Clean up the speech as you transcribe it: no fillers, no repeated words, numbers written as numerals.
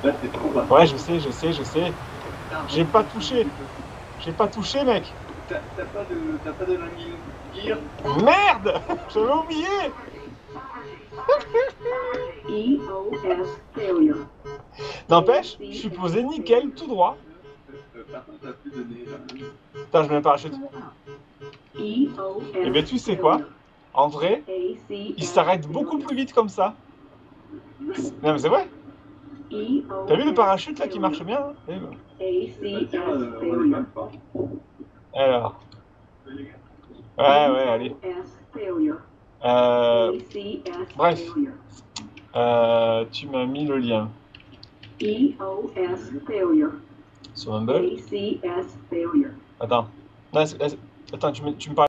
Ouais, je sais. J'ai pas touché. J'ai pas touché, mec. T'as pas de landing gear? Merde. J'avais oublié. EOS failure. N'empêche, je suis posé nickel, tout droit. Par contre, t'as plus donné là. Putain, je mets un parachute. EOS Eh ben, tu sais quoi? En vrai, il s'arrête beaucoup plus vite comme ça. Non, mais c'est vrai. T'as vu le parachute là qui marche bien, hein? Alors. Ouais, allez. Bref. Tu m'as mis le lien. Sur Humble. Attends. Non, attends, tu me parles.